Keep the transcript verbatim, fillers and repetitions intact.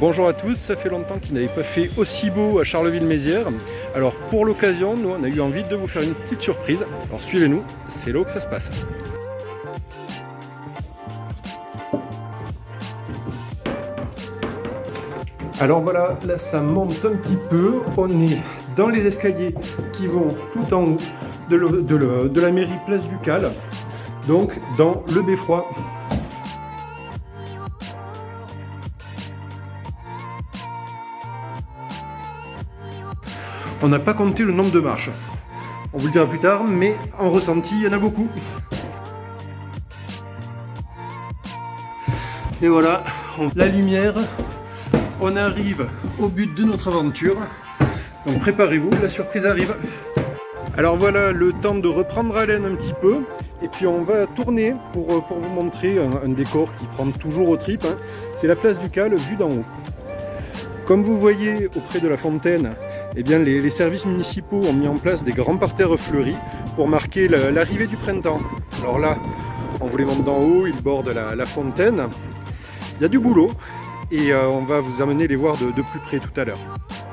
Bonjour à tous, ça fait longtemps qu'il n'avait pas fait aussi beau à Charleville-Mézières. Alors pour l'occasion, nous on a eu envie de vous faire une petite surprise. Alors suivez-nous, c'est là où que ça se passe. Alors voilà, là ça monte un petit peu. On est dans les escaliers qui vont tout en haut de, le, de, le, de la mairie Place du Cal, donc dans le beffroi. On n'a pas compté le nombre de marches. On vous le dira plus tard, mais en ressenti, il y en a beaucoup. Et voilà, on... la lumière, on arrive au but de notre aventure. Donc préparez-vous, la surprise arrive. Alors voilà, le temps de reprendre haleine un petit peu. Et puis on va tourner pour, pour vous montrer un, un décor qui prend toujours aux tripes. Hein. C'est la place du Cal vue d'en haut. Comme vous voyez auprès de la fontaine, eh bien, les, les services municipaux ont mis en place des grands parterres fleuris pour marquer l'arrivée du printemps. Alors là, on vous les montre d'en haut, ils bordent la, la fontaine. Il y a du boulot et euh, on va vous amener les voir de, de plus près tout à l'heure.